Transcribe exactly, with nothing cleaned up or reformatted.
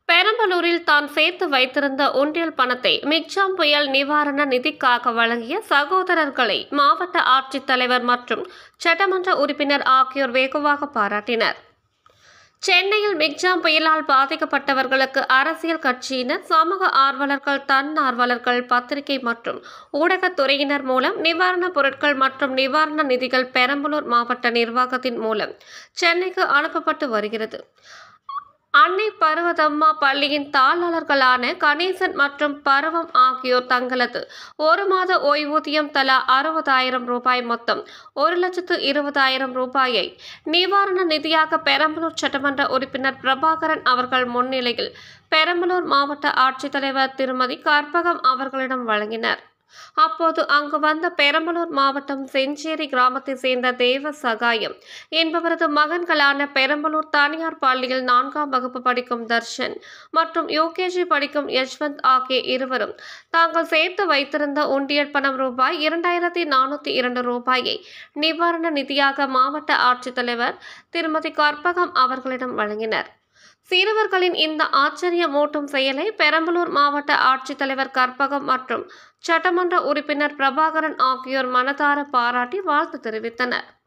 பெரம்பலூரில் தான் சேர்த்து வைத்திருந்த உண்டியல் பணத்தை மிக்ஜாம் புயல் நிவாரண நிதிக்காக வழங்கிய சகோதரர்களை மாவட்ட ஆட்சித்தலைவர் மற்றும் சட்டமன்ற உறுப்பினர் ஆகியோர் வெகுவாக பாராட்டினர். சென்னையில் மிக்ஜாம் புயலால் பாதிக்கப்பட்டவர்களுக்கு அரசியல் கட்சியினர், சமூக ஆர்வலர்கள், தன்னார்வலர்கள், பத்திரிகை மற்றும் ஊடகத்துறையினர் மூலம் நிவாரணப் பொருட்கள் மற்றும் நிவாரண நிதிகள் பெரம்பலூர் மாவட்ட நிர்வாகத்தின் மூலம் சென்னைக்கு அனுப்பப்பட்டு வருகிறது. அன்னை பர்வதம்மா பள்ளியின் தாளாளர்களான கணேசன் மற்றும் பருவம் ஆகியோர் தங்களது ஒரு மாத ஓய்வூதியம் தலா அறுபதாயிரம் ரூபாய் மொத்தம் ஒரு லட்சத்து இருபதாயிரம் ரூபாயை நிவாரண நிதியாக பெரம்பலூர் சட்டமன்ற உறுப்பினர் பிரபாகரன் அவர்கள் முன்னிலையில் பெரம்பலூர் மாவட்ட ஆட்சித்தலைவர் திருமதி கற்பகம் அவர்களிடம் வழங்கினர். அப்போது அங்கு வந்த பெரம்பலூர் மாவட்டம் செஞ்சேரி கிராமத்தை சேர்ந்த தேவ சகாயம் என்பவரது மகன்களான பெரம்பலூர் தனியார் பள்ளியில் நான்காம் வகுப்பு படிக்கும் தர்ஷன் மற்றும் யூகேஜி படிக்கும் யஷ்வந்த் ஆகிய இருவரும் தாங்கள் சேர்த்து வைத்திருந்த உண்டியல் பணம் ரூபாய் இரண்டாயிரத்தி நானூற்றி இரண்டு ரூபாயை நிவாரண நிதியாக மாவட்ட ஆட்சித்தலைவர் திருமதி கற்பகம் அவர்களிடம் வழங்கினர். சிறுவர்களின் இந்த ஆச்சரியமூட்டும் செயலை பெரம்பலூர் மாவட்ட ஆட்சித்தலைவர் கற்பகம் மற்றும் சட்டமன்ற உறுப்பினர் பிரபாகரன் ஆகியோர் மனதார பாராட்டி வாழ்த்து தெரிவித்தனர்.